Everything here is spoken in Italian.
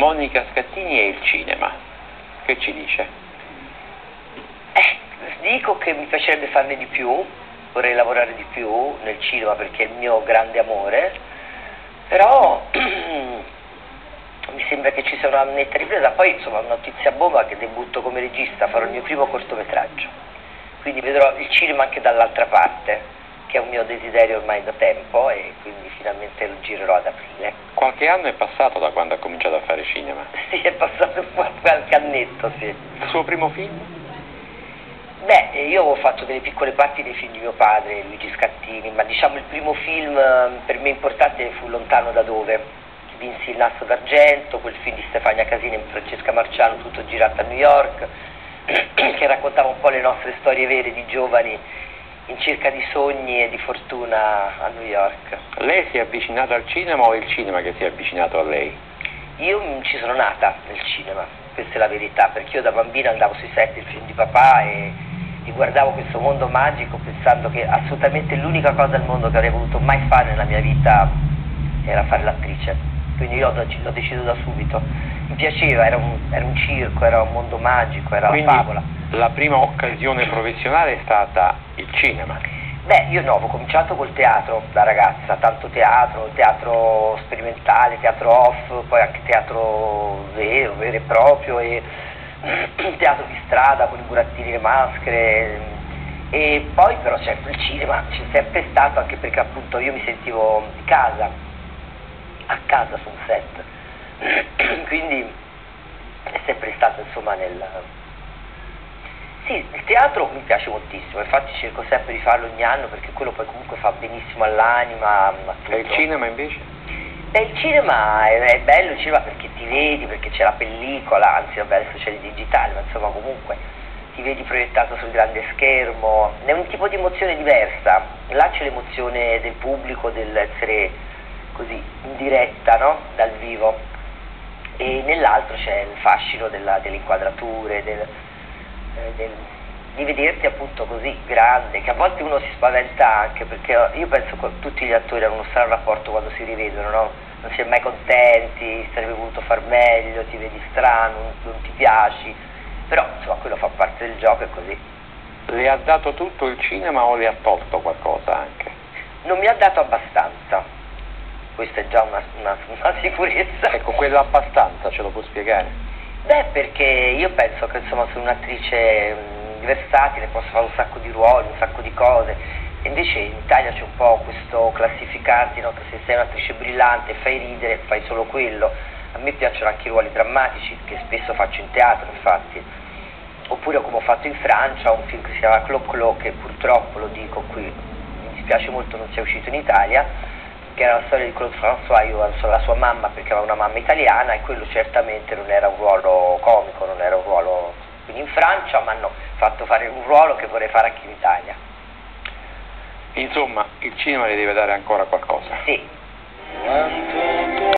Monica Scattini e il cinema. Che ci dice? Dico che mi piacerebbe farne di più, vorrei lavorare di più nel cinema perché è il mio grande amore, però mi sembra che ci sia una netta ripresa. Poi insomma una notizia bomba che debutto come regista, farò il mio primo cortometraggio, quindi vedrò il cinema anche dall'altra parte, che è un mio desiderio ormai da tempo, e quindi finalmente lo girerò ad aprile. Qualche anno è passato da quando ha cominciato a fare cinema? Sì, è passato qualche annetto, sì. Il suo primo film? Beh, io ho fatto delle piccole parti dei film di mio padre, Luigi Scattini, ma diciamo il primo film per me importante fu Lontano da dove. Vinsi il Nastro d'Argento, quel film di Stefania Casini e Francesca Marciano, tutto girato a New York, che raccontava un po' le nostre storie vere di giovani in cerca di sogni e di fortuna a New York. Lei si è avvicinata al cinema o è il cinema che si è avvicinato a lei? Io ci sono nata nel cinema, questa è la verità, perché io da bambina andavo sui set del film di papà e guardavo questo mondo magico pensando che assolutamente l'unica cosa al mondo che avrei voluto mai fare nella mia vita era fare l'attrice. Quindi io l'ho deciso da subito. Mi piaceva, era un circo, era un mondo magico, era Quindi la favola. La prima occasione professionale è stata il cinema? Beh, io no, ho cominciato col teatro da ragazza, tanto teatro sperimentale, teatro off, poi anche teatro vero e proprio, e teatro di strada con i burattini e le maschere, e poi però certo il cinema c'è sempre stato, anche perché appunto io mi sentivo a casa su un set, quindi è sempre stato insomma Sì, il teatro mi piace moltissimo, infatti cerco sempre di farlo ogni anno perché quello poi comunque fa benissimo all'anima, a tutto. E il cinema invece? Beh, il cinema è bello, il cinema perché ti vedi, perché c'è la pellicola, anzi vabbè adesso c'è il digitale, ma insomma comunque ti vedi proiettato sul grande schermo, è un tipo di emozione diversa, là c'è l'emozione del pubblico, dell'essere così in diretta, no? Dal vivo, e nell'altro c'è il fascino delle inquadrature, di vederti appunto così grande, che a volte uno si spaventa anche, perché io penso che tutti gli attori hanno uno strano rapporto quando si rivedono, no? Non si è mai contenti, sarebbe voluto far meglio, ti vedi strano, non ti piaci, però insomma quello fa parte del gioco, è così. Le ha dato tutto il cinema o le ha tolto qualcosa anche? Non mi ha dato abbastanza, questa è già una sicurezza. Ecco, quello abbastanza ce lo può spiegare? Beh, perché io penso che insomma sono un'attrice versatile, posso fare un sacco di ruoli, un sacco di cose, e invece in Italia c'è un po' questo classificarti, no? Che se sei un'attrice brillante e fai ridere, fai solo quello. A me piacciono anche i ruoli drammatici, che spesso faccio in teatro infatti, oppure come ho fatto in Francia, un film che si chiama Clo Clo, che purtroppo, lo dico qui, mi dispiace molto non sia uscito in Italia, che era la storia di Claude François, io ero la sua mamma perché aveva una mamma italiana, e quello certamente non era un ruolo comico, non era un ruolo. Quindi in Francia mi hanno fatto fare un ruolo che vorrei fare anche in Italia. Insomma, il cinema le deve dare ancora qualcosa? Sì.